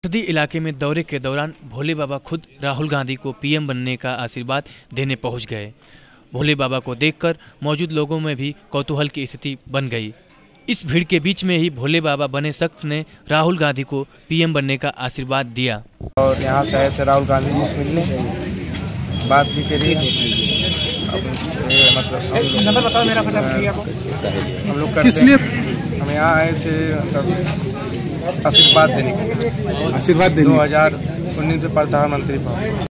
संसदीय इलाके में दौरे के दौरान भोले बाबा खुद राहुल गांधी को पीएम बनने का आशीर्वाद देने पहुंच गए। भोले बाबा को देखकर मौजूद लोगों में भी कौतूहल की स्थिति बन गई। इस भीड़ के बीच में ही भोले बाबा बने शख्स ने राहुल गांधी को पीएम बनने का आशीर्वाद दिया। और यहाँ से आए थे राहुल गांधी जी से मिलने, बात भी करी। हम लोग करते हैं, हम यहाँ आए थे मतलब आशीर्वाद देने के लिए। 2019 में प्रधानमंत्री पद।